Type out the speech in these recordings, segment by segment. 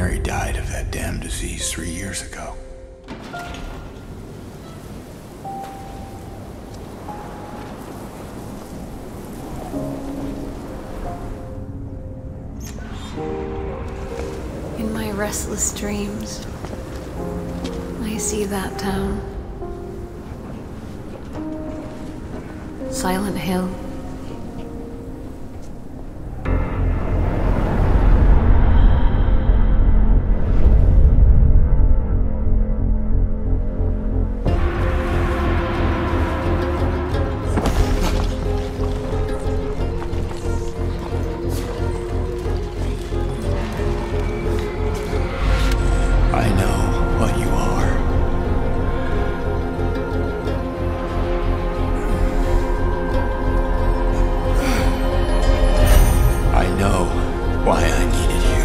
Mary died of that damn disease 3 years ago. In my restless dreams, I see that town. Silent Hill. I know what you are. I know why I needed you.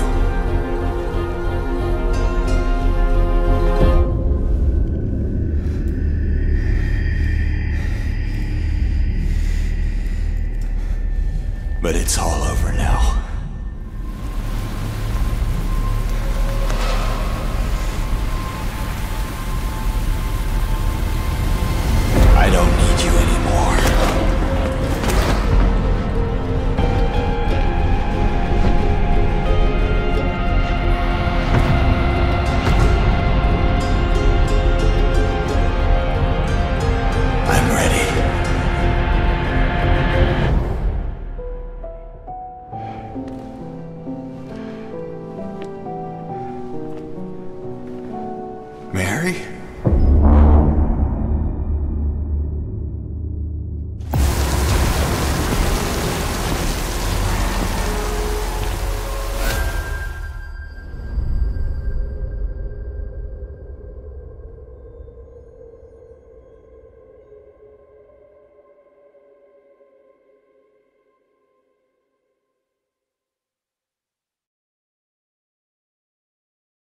But it's all over now.